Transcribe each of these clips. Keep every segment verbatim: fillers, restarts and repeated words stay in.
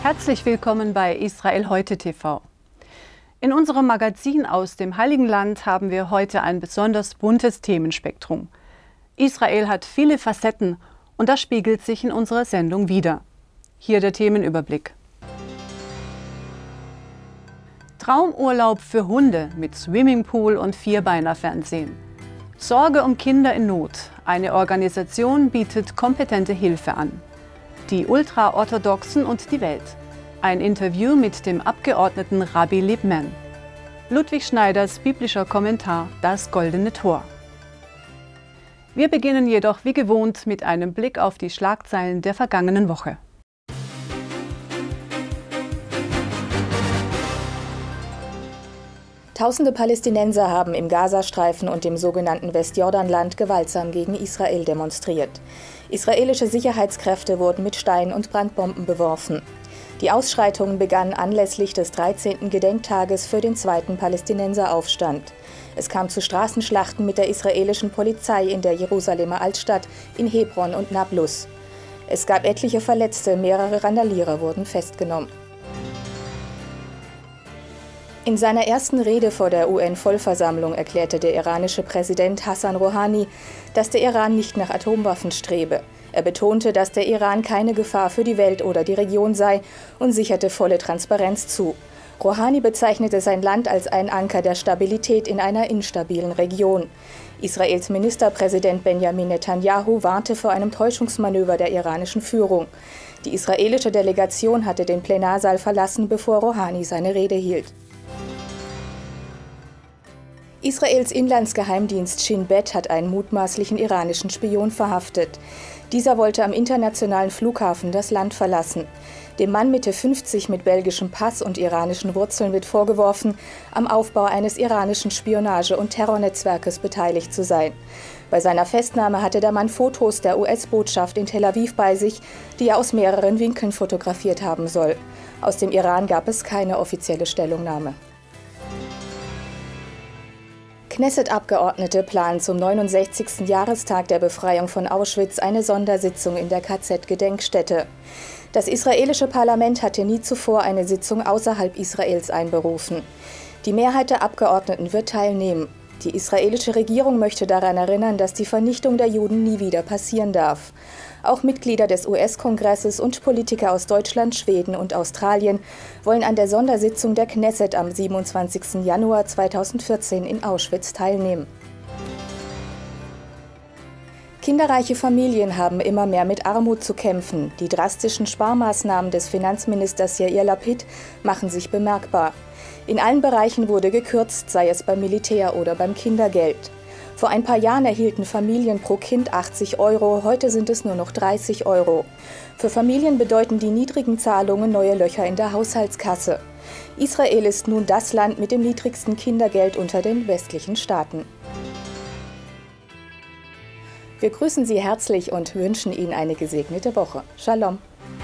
Herzlich willkommen bei Israel heute T V. In unserem Magazin aus dem Heiligen Land haben wir heute ein besonders buntes Themenspektrum. Israel hat viele Facetten und das spiegelt sich in unserer Sendung wider. Hier der Themenüberblick. Traumurlaub für Hunde mit Swimmingpool und Vierbeiner-Fernsehen. Sorge um Kinder in Not. Eine Organisation bietet kompetente Hilfe an. Die Ultraorthodoxen und die Welt. Ein Interview mit dem Abgeordneten Rabbi Liebman. Ludwig Schneiders biblischer Kommentar Das Goldene Tor. Wir beginnen jedoch wie gewohnt mit einem Blick auf die Schlagzeilen der vergangenen Woche. Tausende Palästinenser haben im Gazastreifen und im sogenannten Westjordanland gewaltsam gegen Israel demonstriert. Israelische Sicherheitskräfte wurden mit Steinen und Brandbomben beworfen. Die Ausschreitungen begannen anlässlich des dreizehnten Gedenktages für den zweiten Palästinenseraufstand. Es kam zu Straßenschlachten mit der israelischen Polizei in der Jerusalemer Altstadt, in Hebron und Nablus. Es gab etliche Verletzte, mehrere Randalierer wurden festgenommen. In seiner ersten Rede vor der U N-Vollversammlung erklärte der iranische Präsident Hassan Rouhani, dass der Iran nicht nach Atomwaffen strebe. Er betonte, dass der Iran keine Gefahr für die Welt oder die Region sei und sicherte volle Transparenz zu. Rouhani bezeichnete sein Land als ein Anker der Stabilität in einer instabilen Region. Israels Ministerpräsident Benjamin Netanyahu warnte vor einem Täuschungsmanöver der iranischen Führung. Die israelische Delegation hatte den Plenarsaal verlassen, bevor Rouhani seine Rede hielt. Israels Inlandsgeheimdienst Shin Bet hat einen mutmaßlichen iranischen Spion verhaftet. Dieser wollte am internationalen Flughafen das Land verlassen. Dem Mann Mitte fünfzig mit belgischem Pass und iranischen Wurzeln wird vorgeworfen, am Aufbau eines iranischen Spionage- und Terrornetzwerkes beteiligt zu sein. Bei seiner Festnahme hatte der Mann Fotos der U S-Botschaft in Tel Aviv bei sich, die er aus mehreren Winkeln fotografiert haben soll. Aus dem Iran gab es keine offizielle Stellungnahme. Knesset-Abgeordnete planen zum neunundsechzigsten Jahrestag der Befreiung von Auschwitz eine Sondersitzung in der K Z-Gedenkstätte. Das israelische Parlament hatte nie zuvor eine Sitzung außerhalb Israels einberufen. Die Mehrheit der Abgeordneten wird teilnehmen. Die israelische Regierung möchte daran erinnern, dass die Vernichtung der Juden nie wieder passieren darf. Auch Mitglieder des U S-Kongresses und Politiker aus Deutschland, Schweden und Australien wollen an der Sondersitzung der Knesset am siebenundzwanzigsten Januar zweitausendvierzehn in Auschwitz teilnehmen. Kinderreiche Familien haben immer mehr mit Armut zu kämpfen. Die drastischen Sparmaßnahmen des Finanzministers Yair Lapid machen sich bemerkbar. In allen Bereichen wurde gekürzt, sei es beim Militär oder beim Kindergeld. Vor ein paar Jahren erhielten Familien pro Kind achtzig Euro, heute sind es nur noch dreißig Euro. Für Familien bedeuten die niedrigen Zahlungen neue Löcher in der Haushaltskasse. Israel ist nun das Land mit dem niedrigsten Kindergeld unter den westlichen Staaten. Wir grüßen Sie herzlich und wünschen Ihnen eine gesegnete Woche. Shalom.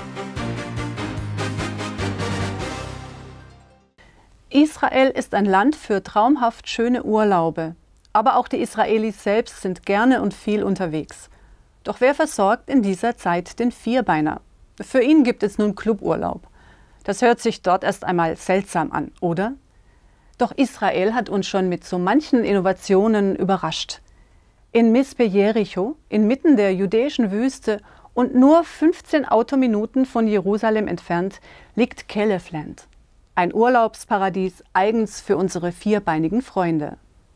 Israel ist ein Land für traumhaft schöne Urlaube. Aber auch die Israelis selbst sind gerne und viel unterwegs. Doch wer versorgt in dieser Zeit den Vierbeiner? Für ihn gibt es nun Cluburlaub. Das hört sich dort erst einmal seltsam an, oder? Doch Israel hat uns schon mit so manchen Innovationen überrascht. In Mispe Jericho, inmitten der judäischen Wüste und nur fünfzehn Autominuten von Jerusalem entfernt, liegt Kelefland. Ein Urlaubsparadies eigens für unsere vierbeinigen Freunde.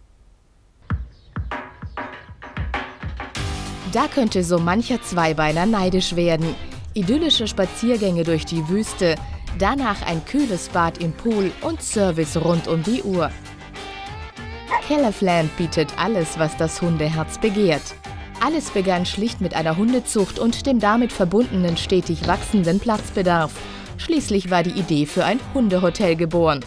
Da könnte so mancher Zweibeiner neidisch werden. Idyllische Spaziergänge durch die Wüste, danach ein kühles Bad im Pool und Service rund um die Uhr. Kelefland bietet alles, was das Hundeherz begehrt. Alles begann schlicht mit einer Hundezucht und dem damit verbundenen stetig wachsenden Platzbedarf. Schließlich war die Idee für ein Hundehotel geboren.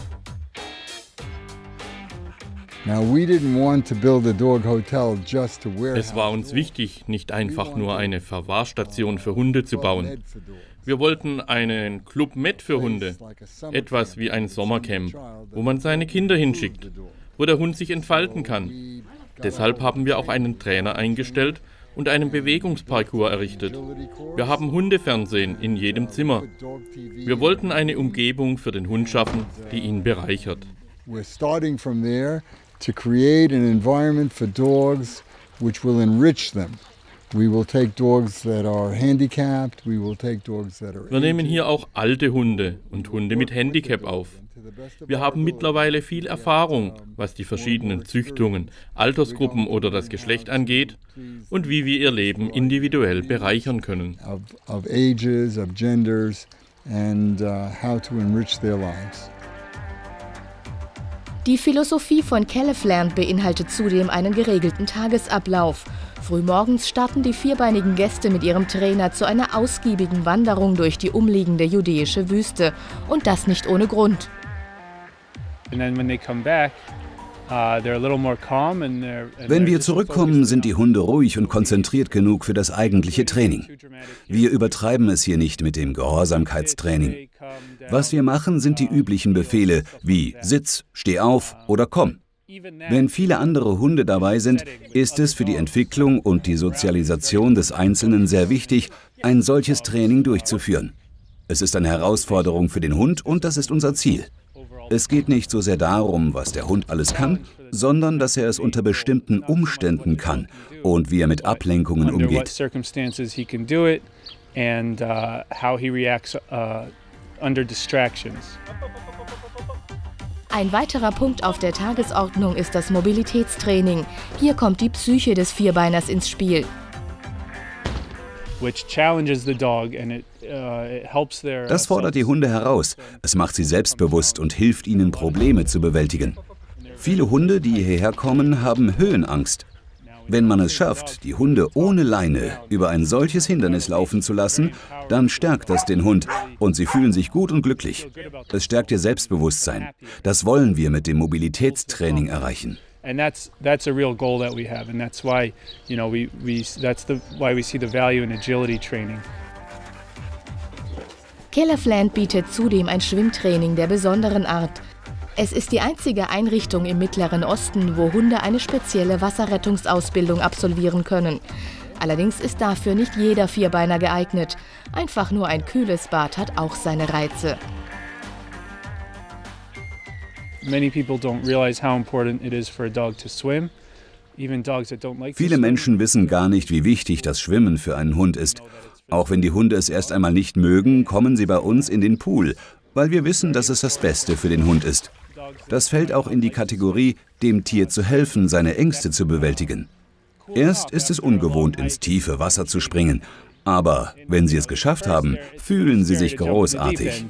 Es war uns wichtig, nicht einfach nur eine Verwahrstation für Hunde zu bauen. Wir wollten einen Club Med für Hunde, etwas wie ein Sommercamp, wo man seine Kinder hinschickt, wo der Hund sich entfalten kann. Deshalb haben wir auch einen Trainer eingestellt und einen Bewegungsparcours errichtet. Wir haben Hundefernsehen in jedem Zimmer. Wir wollten eine Umgebung für den Hund schaffen, die ihn bereichert. We're starting from there to create an environment for dogs which will enrich them. We will take dogs that are handicapped, we will take dogs that are. Wir nehmen hier auch alte Hunde und Hunde mit Handicap auf. Wir haben mittlerweile viel Erfahrung, was die verschiedenen Züchtungen, Altersgruppen oder das Geschlecht angeht und wie wir ihr Leben individuell bereichern können. Of, of ages, of genders and uh, how to enrich their lives. Die Philosophie von Calefland beinhaltet zudem einen geregelten Tagesablauf. Frühmorgens starten die vierbeinigen Gäste mit ihrem Trainer zu einer ausgiebigen Wanderung durch die umliegende judäische Wüste. Und das nicht ohne Grund. Wenn wir zurückkommen, sind die Hunde ruhig und konzentriert genug für das eigentliche Training. Wir übertreiben es hier nicht mit dem Gehorsamkeitstraining. Was wir machen, sind die üblichen Befehle wie Sitz, Steh auf oder Komm. Wenn viele andere Hunde dabei sind, ist es für die Entwicklung und die Sozialisation des Einzelnen sehr wichtig, ein solches Training durchzuführen. Es ist eine Herausforderung für den Hund und das ist unser Ziel. Es geht nicht so sehr darum, was der Hund alles kann, sondern dass er es unter bestimmten Umständen kann und wie er mit Ablenkungen umgeht. Ein weiterer Punkt auf der Tagesordnung ist das Mobilitätstraining. Hier kommt die Psyche des Vierbeiners ins Spiel. Das fordert die Hunde heraus. Es macht sie selbstbewusst und hilft ihnen, Probleme zu bewältigen. Viele Hunde, die hierher kommen, haben Höhenangst. Wenn man es schafft, die Hunde ohne Leine über ein solches Hindernis laufen zu lassen, dann stärkt das den Hund und sie fühlen sich gut und glücklich. Es stärkt ihr Selbstbewusstsein. Das wollen wir mit dem Mobilitätstraining erreichen. And that's that's a real goal that we have, and that's why, you know, we we that's the why we see the value in agility training. Calefland bietet zudem ein Schwimmtraining der besonderen Art. Es ist die einzige Einrichtung im Mittleren Osten, wo Hunde eine spezielle Wasserrettungsausbildung absolvieren können. Allerdings ist dafür nicht jeder Vierbeiner geeignet. Einfach nur ein kühles Bad hat auch seine Reize. Viele Menschen wissen gar nicht, wie wichtig das Schwimmen für einen Hund ist. Auch wenn die Hunde es erst einmal nicht mögen, kommen sie bei uns in den Pool, weil wir wissen, dass es das Beste für den Hund ist. Das fällt auch in die Kategorie, dem Tier zu helfen, seine Ängste zu bewältigen. Erst ist es ungewohnt, ins tiefe Wasser zu springen. Aber wenn sie es geschafft haben, fühlen sie sich großartig.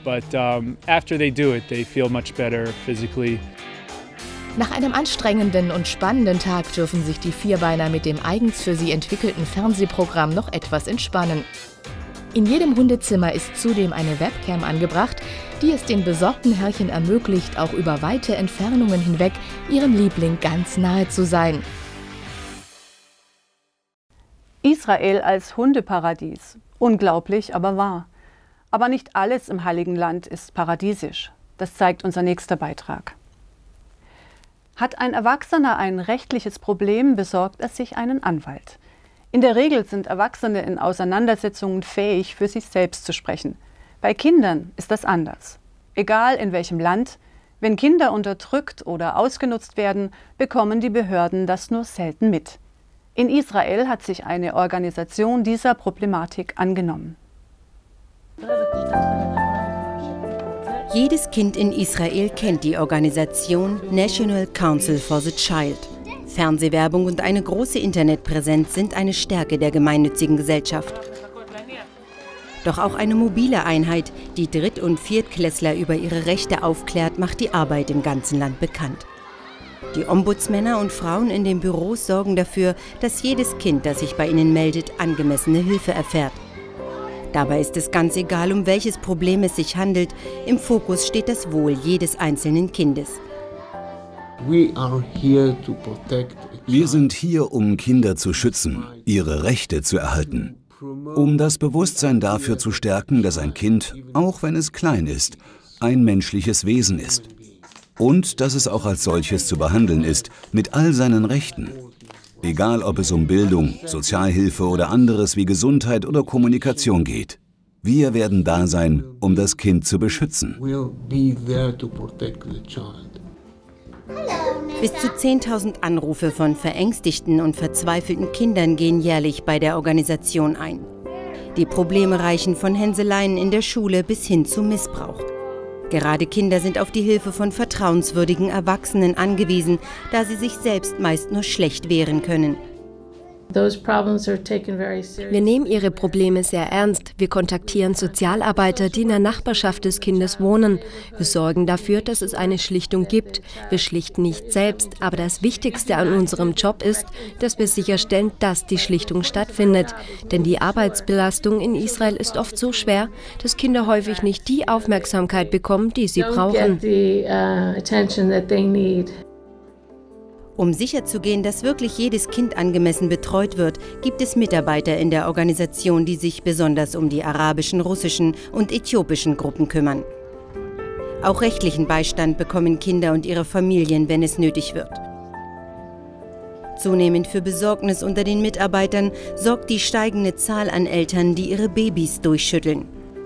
Nach einem anstrengenden und spannenden Tag dürfen sich die Vierbeiner mit dem eigens für sie entwickelten Fernsehprogramm noch etwas entspannen. In jedem Hundezimmer ist zudem eine Webcam angebracht, die es den besorgten Herrchen ermöglicht, auch über weite Entfernungen hinweg ihrem Liebling ganz nahe zu sein. Israel als Hundeparadies. Unglaublich, aber wahr. Aber nicht alles im Heiligen Land ist paradiesisch. Das zeigt unser nächster Beitrag. Hat ein Erwachsener ein rechtliches Problem, besorgt er sich einen Anwalt. In der Regel sind Erwachsene in Auseinandersetzungen fähig, für sich selbst zu sprechen. Bei Kindern ist das anders. Egal in welchem Land, wenn Kinder unterdrückt oder ausgenutzt werden, bekommen die Behörden das nur selten mit. In Israel hat sich eine Organisation dieser Problematik angenommen. Jedes Kind in Israel kennt die Organisation National Council for the Child. Fernsehwerbung und eine große Internetpräsenz sind eine Stärke der gemeinnützigen Gesellschaft. Doch auch eine mobile Einheit, die Dritt- und Viertklässler über ihre Rechte aufklärt, macht die Arbeit im ganzen Land bekannt. Die Ombudsmänner und Frauen in den Büros sorgen dafür, dass jedes Kind, das sich bei ihnen meldet, angemessene Hilfe erfährt. Dabei ist es ganz egal, um welches Problem es sich handelt. Im Fokus steht das Wohl jedes einzelnen Kindes. Wir sind hier, um Kinder zu schützen, ihre Rechte zu erhalten. Um das Bewusstsein dafür zu stärken, dass ein Kind, auch wenn es klein ist, ein menschliches Wesen ist. Und dass es auch als solches zu behandeln ist, mit all seinen Rechten. Egal, ob es um Bildung, Sozialhilfe oder anderes wie Gesundheit oder Kommunikation geht. Wir werden da sein, um das Kind zu beschützen. Bis zu zehntausend Anrufe von verängstigten und verzweifelten Kindern gehen jährlich bei der Organisation ein. Die Probleme reichen von Hänseleien in der Schule bis hin zu Missbrauch. Gerade Kinder sind auf die Hilfe von vertrauenswürdigen Erwachsenen angewiesen, da sie sich selbst meist nur schlecht wehren können. Wir nehmen ihre Probleme sehr ernst. Wir kontaktieren Sozialarbeiter, die in der Nachbarschaft des Kindes wohnen. Wir sorgen dafür, dass es eine Schlichtung gibt. Wir schlichten nicht selbst, aber das Wichtigste an unserem Job ist, dass wir sicherstellen, dass die Schlichtung stattfindet. Denn die Arbeitsbelastung in Israel ist oft so schwer, dass Kinder häufig nicht die Aufmerksamkeit bekommen, die sie brauchen. Um sicherzugehen, dass wirklich jedes Kind angemessen betreut wird, gibt es Mitarbeiter in der Organisation, die sich besonders um die arabischen, russischen und äthiopischen Gruppen kümmern. Auch rechtlichen Beistand bekommen Kinder und ihre Familien, wenn es nötig wird. Zunehmend für Besorgnis unter den Mitarbeitern sorgt die steigende Zahl an Eltern, die ihre Babys durchschütteln.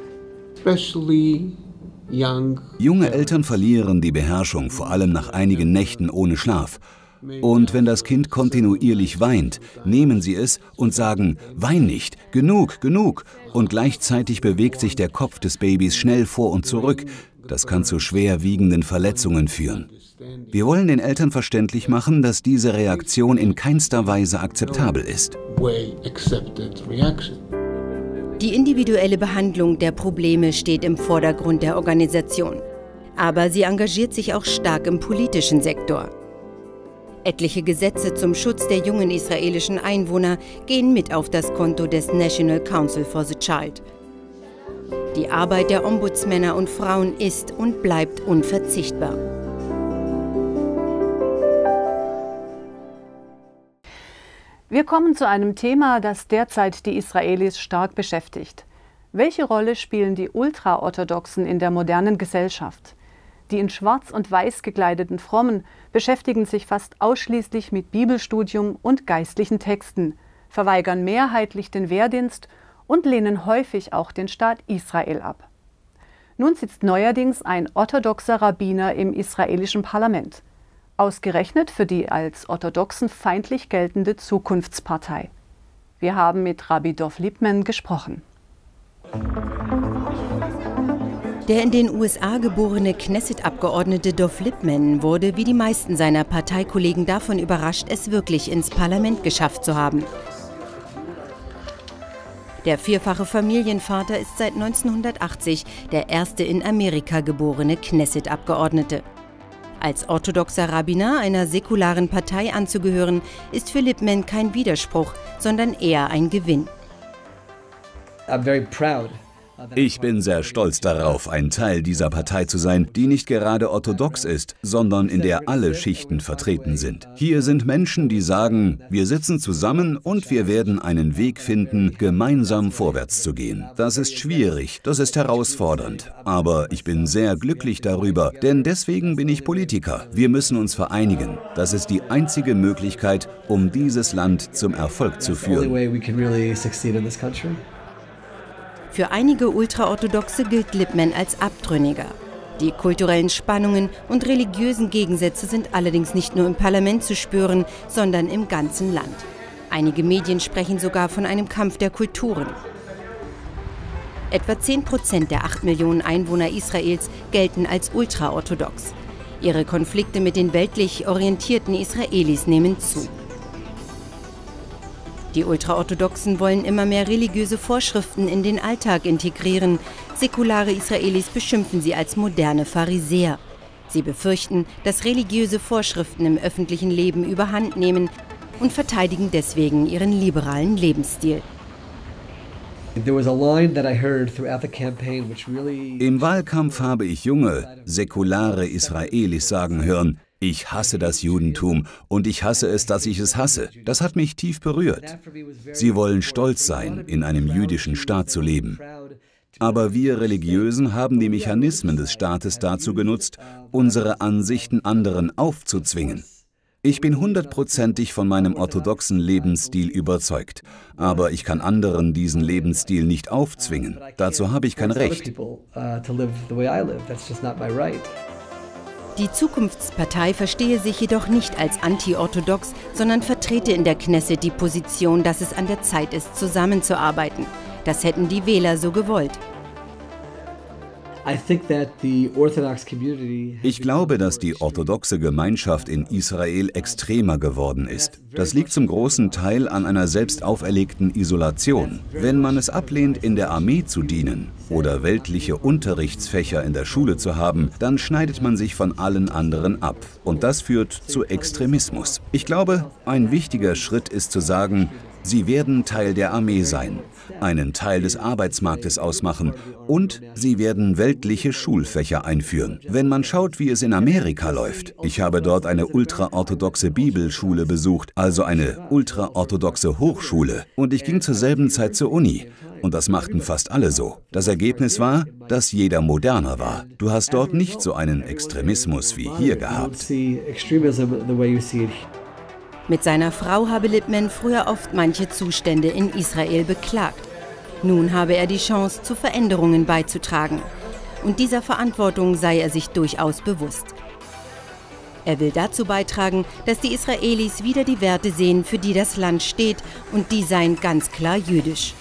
Junge Eltern verlieren die Beherrschung, vor allem nach einigen Nächten ohne Schlaf. Und wenn das Kind kontinuierlich weint, nehmen sie es und sagen, wein nicht, genug, genug. Und gleichzeitig bewegt sich der Kopf des Babys schnell vor und zurück. Das kann zu schwerwiegenden Verletzungen führen. Wir wollen den Eltern verständlich machen, dass diese Reaktion in keinster Weise akzeptabel ist. Die individuelle Behandlung der Probleme steht im Vordergrund der Organisation. Aber sie engagiert sich auch stark im politischen Sektor. Etliche Gesetze zum Schutz der jungen israelischen Einwohner gehen mit auf das Konto des National Council for the Child. Die Arbeit der Ombudsmänner und Frauen ist und bleibt unverzichtbar. Wir kommen zu einem Thema, das derzeit die Israelis stark beschäftigt. Welche Rolle spielen die Ultraorthodoxen in der modernen Gesellschaft? Die in Schwarz und Weiß gekleideten Frommen beschäftigen sich fast ausschließlich mit Bibelstudium und geistlichen Texten, verweigern mehrheitlich den Wehrdienst und lehnen häufig auch den Staat Israel ab. Nun sitzt neuerdings ein orthodoxer Rabbiner im israelischen Parlament, ausgerechnet für die als orthodoxen feindlich geltende Zukunftspartei. Wir haben mit Rabbi Dov Lipman gesprochen. Der in den U S A geborene Knesset-Abgeordnete Dov Lipman wurde wie die meisten seiner Parteikollegen davon überrascht, es wirklich ins Parlament geschafft zu haben. Der vierfache Familienvater ist seit neunzehnhundertachtzig der erste in Amerika geborene Knesset-Abgeordnete. Als orthodoxer Rabbiner einer säkularen Partei anzugehören, ist für Lipman kein Widerspruch, sondern eher ein Gewinn. I'm very proud. Ich bin sehr stolz darauf, ein Teil dieser Partei zu sein, die nicht gerade orthodox ist, sondern in der alle Schichten vertreten sind. Hier sind Menschen, die sagen, wir sitzen zusammen und wir werden einen Weg finden, gemeinsam vorwärts zu gehen. Das ist schwierig, das ist herausfordernd. Aber ich bin sehr glücklich darüber, denn deswegen bin ich Politiker. Wir müssen uns vereinigen. Das ist die einzige Möglichkeit, um dieses Land zum Erfolg zu führen. Für einige Ultraorthodoxe gilt Lipman als Abtrünniger. Die kulturellen Spannungen und religiösen Gegensätze sind allerdings nicht nur im Parlament zu spüren, sondern im ganzen Land. Einige Medien sprechen sogar von einem Kampf der Kulturen. Etwa zehn Prozent der acht Millionen Einwohner Israels gelten als ultraorthodox. Ihre Konflikte mit den weltlich orientierten Israelis nehmen zu. Die Ultraorthodoxen wollen immer mehr religiöse Vorschriften in den Alltag integrieren. Säkulare Israelis beschimpfen sie als moderne Pharisäer. Sie befürchten, dass religiöse Vorschriften im öffentlichen Leben überhand nehmen und verteidigen deswegen ihren liberalen Lebensstil. Im Wahlkampf habe ich junge, säkulare Israelis sagen hören, ich hasse das Judentum und ich hasse es, dass ich es hasse. Das hat mich tief berührt. Sie wollen stolz sein, in einem jüdischen Staat zu leben. Aber wir Religiösen haben die Mechanismen des Staates dazu genutzt, unsere Ansichten anderen aufzuzwingen. Ich bin hundertprozentig von meinem orthodoxen Lebensstil überzeugt, aber ich kann anderen diesen Lebensstil nicht aufzwingen. Dazu habe ich kein Recht. Die Zukunftspartei verstehe sich jedoch nicht als anti-orthodox, sondern vertrete in der Knesset die Position, dass es an der Zeit ist, zusammenzuarbeiten. Das hätten die Wähler so gewollt. Ich glaube, dass die orthodoxe Gemeinschaft in Israel extremer geworden ist. Das liegt zum großen Teil an einer selbst auferlegten Isolation. Wenn man es ablehnt, in der Armee zu dienen oder weltliche Unterrichtsfächer in der Schule zu haben, dann schneidet man sich von allen anderen ab. Und das führt zu Extremismus. Ich glaube, ein wichtiger Schritt ist zu sagen, sie werden Teil der Armee sein, einen Teil des Arbeitsmarktes ausmachen und sie werden weltliche Schulfächer einführen. Wenn man schaut, wie es in Amerika läuft, ich habe dort eine ultraorthodoxe Bibelschule besucht, also eine ultraorthodoxe Hochschule, und ich ging zur selben Zeit zur Uni. Und das machten fast alle so. Das Ergebnis war, dass jeder moderner war. Du hast dort nicht so einen Extremismus wie hier gehabt. Mit seiner Frau habe Lippman früher oft manche Zustände in Israel beklagt. Nun habe er die Chance, zu Veränderungen beizutragen. Und dieser Verantwortung sei er sich durchaus bewusst. Er will dazu beitragen, dass die Israelis wieder die Werte sehen, für die das Land steht, und die seien ganz klar jüdisch.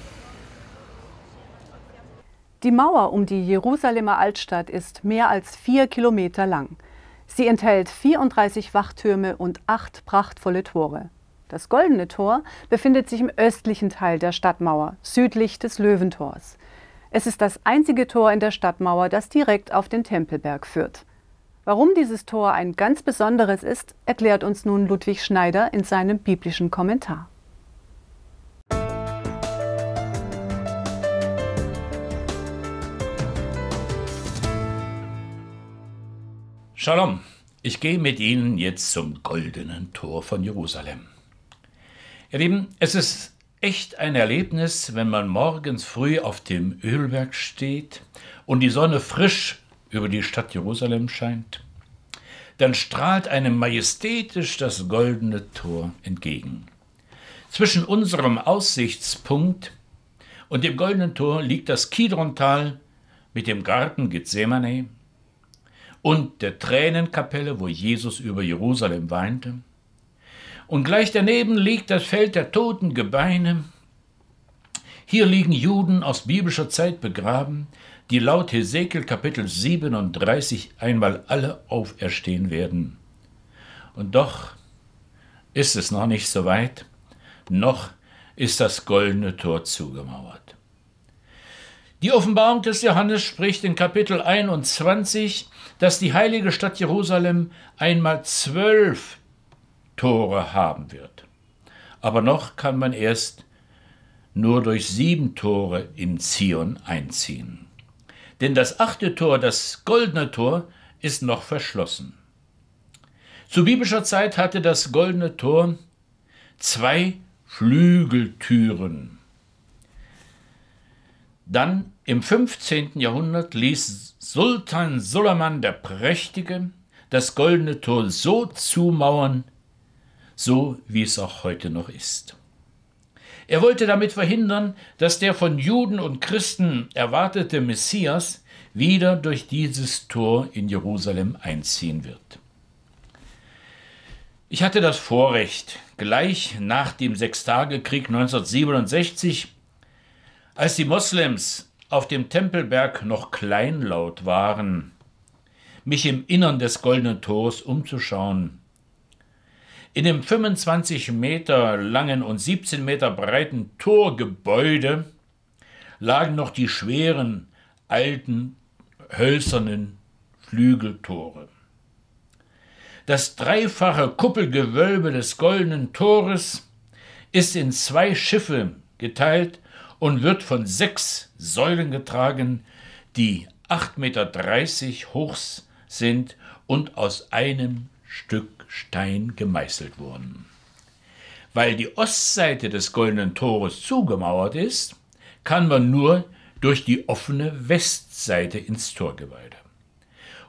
Die Mauer um die Jerusalemer Altstadt ist mehr als vier Kilometer lang. Sie enthält vierunddreißig Wachtürme und acht prachtvolle Tore. Das Goldene Tor befindet sich im östlichen Teil der Stadtmauer, südlich des Löwentors. Es ist das einzige Tor in der Stadtmauer, das direkt auf den Tempelberg führt. Warum dieses Tor ein ganz besonderes ist, erklärt uns nun Ludwig Schneider in seinem biblischen Kommentar. Shalom, ich gehe mit Ihnen jetzt zum Goldenen Tor von Jerusalem. Ihr Lieben, es ist echt ein Erlebnis, wenn man morgens früh auf dem Ölberg steht und die Sonne frisch über die Stadt Jerusalem scheint. Dann strahlt einem majestätisch das Goldene Tor entgegen. Zwischen unserem Aussichtspunkt und dem Goldenen Tor liegt das Kidrontal mit dem Garten Gethsemane und der Tränenkapelle, wo Jesus über Jerusalem weinte. Und gleich daneben liegt das Feld der toten Gebeine. Hier liegen Juden aus biblischer Zeit begraben, die laut Hesekiel Kapitel siebenunddreißig einmal alle auferstehen werden. Und doch ist es noch nicht so weit, noch ist das Goldene Tor zugemauert. Die Offenbarung des Johannes spricht in Kapitel einundzwanzig, dass die heilige Stadt Jerusalem einmal zwölf Tore haben wird. Aber noch kann man erst nur durch sieben Tore in Zion einziehen. Denn das achte Tor, das Goldene Tor, ist noch verschlossen. Zu biblischer Zeit hatte das Goldene Tor zwei Flügeltüren. Dann im fünfzehnten Jahrhundert ließ Sultan Suleiman der Prächtige das Goldene Tor so zumauern, so wie es auch heute noch ist. Er wollte damit verhindern, dass der von Juden und Christen erwartete Messias wieder durch dieses Tor in Jerusalem einziehen wird. Ich hatte das Vorrecht, gleich nach dem Sechstagekrieg neunzehnhundertsiebenundsechzig, als die Moslems auf dem Tempelberg noch kleinlaut waren, mich im Innern des Goldenen Tors umzuschauen. In dem fünfundzwanzig Meter langen und siebzehn Meter breiten Torgebäude lagen noch die schweren, alten, hölzernen Flügeltore. Das dreifache Kuppelgewölbe des Goldenen Tores ist in zwei Schiffe geteilt und wird von sechs Säulen getragen, die acht Meter dreißig hoch sind und aus einem Stück Stein gemeißelt wurden. Weil die Ostseite des Goldenen Tores zugemauert ist, kann man nur durch die offene Westseite ins Torgebäude.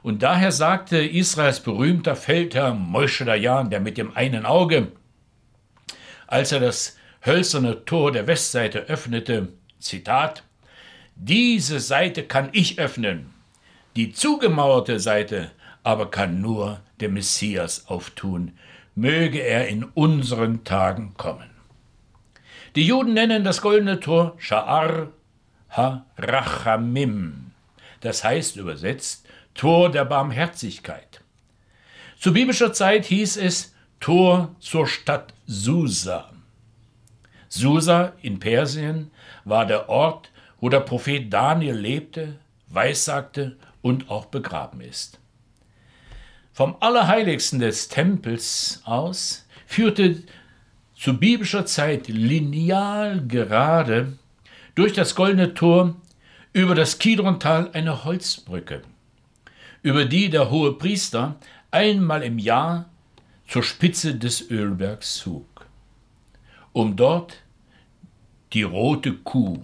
Und daher sagte Israels berühmter Feldherr Moshe Dayan, der mit dem einen Auge, als er das hölzerne Tor der Westseite öffnete, Zitat, diese Seite kann ich öffnen, die zugemauerte Seite aber kann nur der Messias auftun, möge er in unseren Tagen kommen. Die Juden nennen das goldene Tor Sha'ar ha-Rachamim, das heißt übersetzt Tor der Barmherzigkeit. Zu biblischer Zeit hieß es Tor zur Stadt Susa. Susa in Persien war der Ort, wo der Prophet Daniel lebte, weissagte und auch begraben ist. Vom Allerheiligsten des Tempels aus führte zu biblischer Zeit lineal gerade durch das Goldene Tor über das Kidrontal eine Holzbrücke, über die der Hohepriester einmal im Jahr zur Spitze des Ölbergs zog, um dort die rote Kuh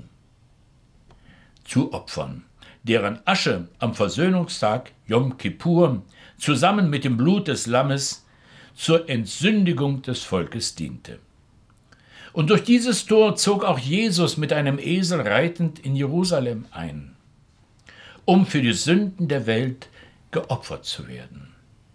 zu opfern, deren Asche am Versöhnungstag Yom Kippur zusammen mit dem Blut des Lammes zur Entsündigung des Volkes diente. Und durch dieses Tor zog auch Jesus mit einem Esel reitend in Jerusalem ein, um für die Sünden der Welt geopfert zu werden,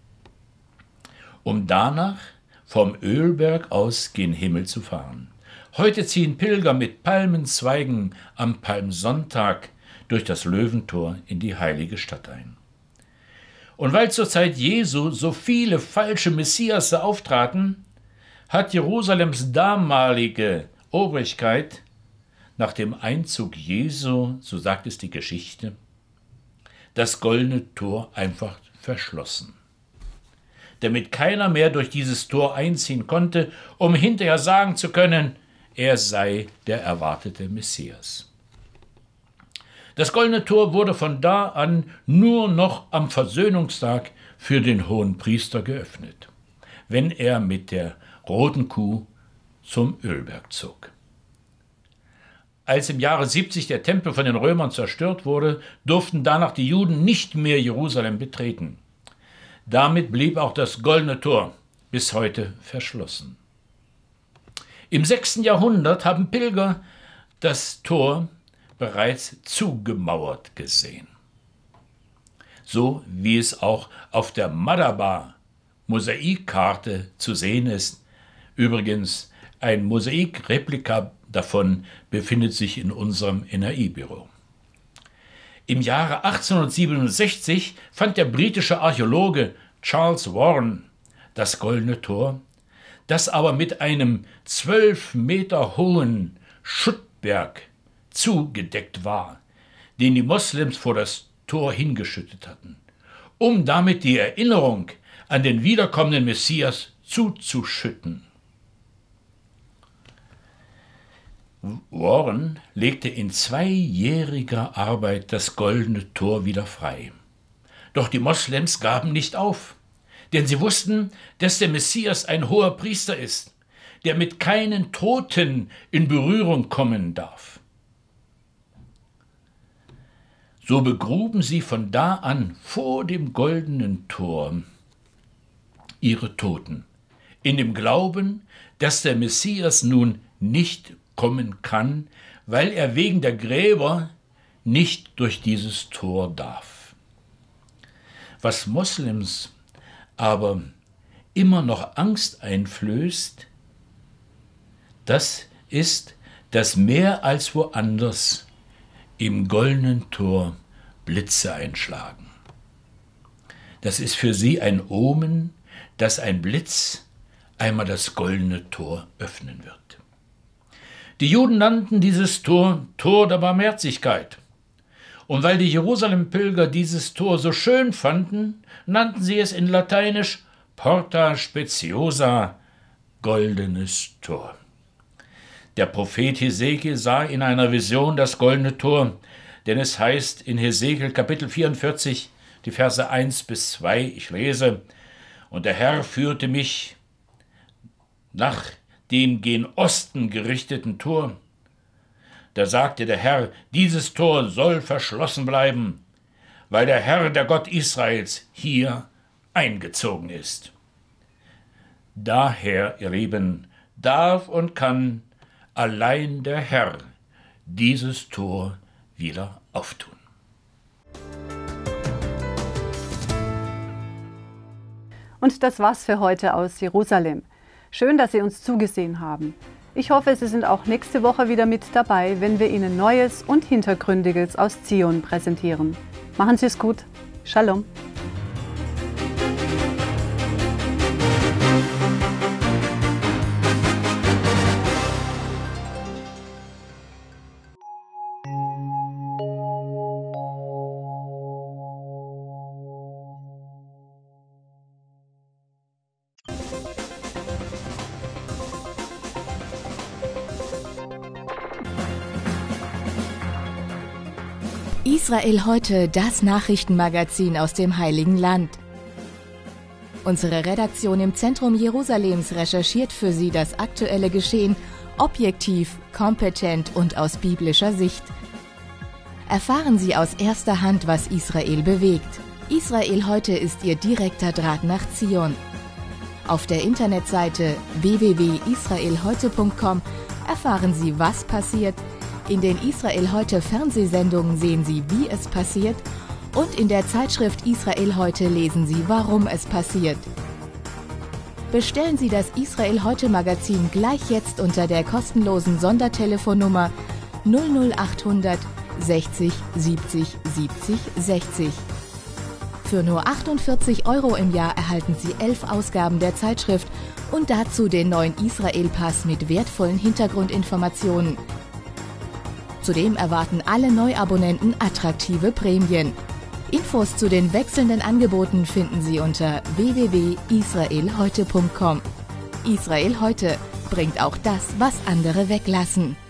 um danach vom Ölberg aus gen Himmel zu fahren. Heute ziehen Pilger mit Palmenzweigen am Palmsonntag durch das Löwentor in die heilige Stadt ein. Und weil zur Zeit Jesu so viele falsche Messiasse auftraten, hat Jerusalems damalige Obrigkeit nach dem Einzug Jesu, so sagt es die Geschichte, das Goldene Tor einfach verschlossen, damit keiner mehr durch dieses Tor einziehen konnte, um hinterher sagen zu können, er sei der erwartete Messias. Das Goldene Tor wurde von da an nur noch am Versöhnungstag für den Hohenpriester geöffnet, wenn er mit der roten Kuh zum Ölberg zog. Als im Jahre siebzig der Tempel von den Römern zerstört wurde, durften danach die Juden nicht mehr Jerusalem betreten. Damit blieb auch das Goldene Tor bis heute verschlossen. Im sechsten Jahrhundert haben Pilger das Tor bereits zugemauert gesehen. So wie es auch auf der Madaba-Mosaikkarte zu sehen ist. Übrigens, ein Mosaikreplika davon befindet sich in unserem N R I-Büro. Im Jahre achtzehnhundertsiebenundsechzig fand der britische Archäologe Charles Warren das Goldene Tor, das aber mit einem zwölf Meter hohen Schuttberg zugedeckt war, den die Moslems vor das Tor hingeschüttet hatten, um damit die Erinnerung an den wiederkommenden Messias zuzuschütten. Warren legte in zweijähriger Arbeit das Goldene Tor wieder frei. Doch die Moslems gaben nicht auf, denn sie wussten, dass der Messias ein hoher Priester ist, der mit keinen Toten in Berührung kommen darf. So begruben sie von da an vor dem Goldenen Tor ihre Toten, in dem Glauben, dass der Messias nun nicht kommen kann, weil er wegen der Gräber nicht durch dieses Tor darf. Was Moslems aber immer noch Angst einflößt, das ist, dass mehr als woanders im Goldenen Tor Blitze einschlagen. Das ist für sie ein Omen, dass ein Blitz einmal das Goldene Tor öffnen wird. Die Juden nannten dieses Tor Tor der Barmherzigkeit. Und weil die Jerusalem-Pilger dieses Tor so schön fanden, nannten sie es in Lateinisch Porta Speciosa, goldenes Tor. Der Prophet Hesekiel sah in einer Vision das Goldene Tor, denn es heißt in Hesekiel Kapitel vierundvierzig, die Verse eins bis zwei, ich lese, und der Herr führte mich nach dem gen Osten gerichteten Tor. Da sagte der Herr, dieses Tor soll verschlossen bleiben, weil der Herr, der Gott Israels, hier eingezogen ist. Daher, ihr Lieben, darf und kann allein der Herr dieses Tor wieder auftun. Und das war's für heute aus Jerusalem. Schön, dass Sie uns zugesehen haben. Ich hoffe, Sie sind auch nächste Woche wieder mit dabei, wenn wir Ihnen Neues und Hintergründiges aus Zion präsentieren. Machen Sie es gut. Shalom. Israel heute, das Nachrichtenmagazin aus dem Heiligen Land. Unsere Redaktion im Zentrum Jerusalems recherchiert für Sie das aktuelle Geschehen objektiv, kompetent und aus biblischer Sicht. Erfahren Sie aus erster Hand, was Israel bewegt. Israel heute ist Ihr direkter Draht nach Zion. Auf der Internetseite w w w punkt israel heute punkt com erfahren Sie, was passiert. In den Israel heute Fernsehsendungen sehen Sie, wie es passiert. Und in der Zeitschrift Israel heute lesen Sie, warum es passiert. Bestellen Sie das Israel heute Magazin gleich jetzt unter der kostenlosen Sondertelefonnummer null null achthundert sechzig siebzig siebzig sechzig. Für nur achtundvierzig Euro im Jahr erhalten Sie elf Ausgaben der Zeitschrift und dazu den neuen Israel-Pass mit wertvollen Hintergrundinformationen. Zudem erwarten alle Neuabonnenten attraktive Prämien. Infos zu den wechselnden Angeboten finden Sie unter w w w punkt israel heute punkt com. Israel heute bringt auch das, was andere weglassen.